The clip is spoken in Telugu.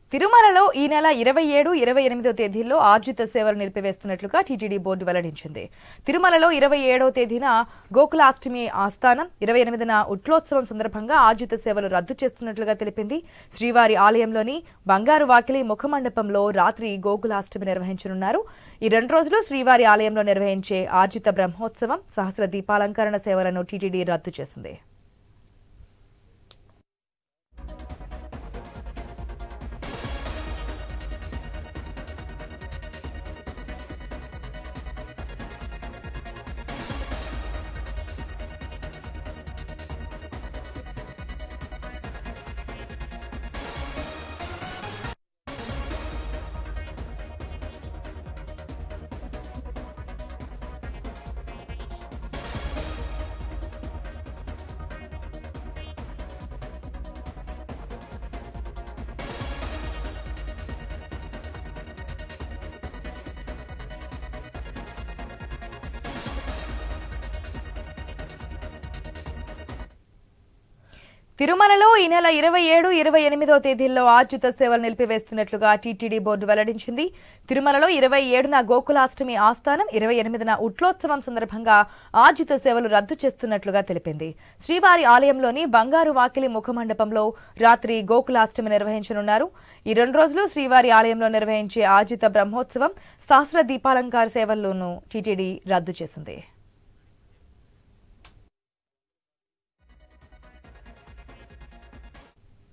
తిరుమలలో ఈ నెల 27, 28వ తేదీల్లో ఆర్జిత సేవలు నిలిపివేస్తున్నట్లుగా టీటీడీ బోర్డు వెల్లడించింది. తిరుమలలో 27వ తేదీన గోకులాష్టమి ఆస్థానం, 28న ఉట్లోత్సవం సందర్భంగా ఆర్జిత సేవలు రద్దు చేస్తున్నట్లుగా తెలిపింది. శ్రీవారి ఆలయంలోని బంగారు వాకిలి ముఖమండపంలో రాత్రి గోకులాష్టమి నిర్వహించనున్నారు. ఈ 2 రోజులు శ్రీవారి ఆలయంలో నిర్వహించే ఆర్జిత బ్రహ్మోత్సవం, సహస్ర దీపాలంకరణ సేవలను టీటీడీ రద్దు చేసింది. తిరుమలలో ఈ నెల 27, 28వ తేదీల్లో ఆర్జిత సేవలు నిలిపివేస్తున్నట్లుగా టీటీడీ బోర్డు వెల్లడించింది. తిరుమలలో 27న గోకులాష్టమి ఆస్థానం, 28న ఉట్లోత్సవం సందర్భంగా ఆర్జిత సేవలు రద్దు చేస్తున్నట్లుగా తెలిపింది. శ్రీవారి ఆలయంలోని బంగారు వాకిలి ముఖమండపంలో రాత్రి గోకులాష్టమి నిర్వహించనున్నారు. ఈ 2 రోజులు శ్రీవారి ఆలయంలో నిర్వహించే ఆర్జిత బ్రహ్మోత్సవం, సహస్ర దీపాలంకార సేవలను టీటీడీ రద్దు చేసింది.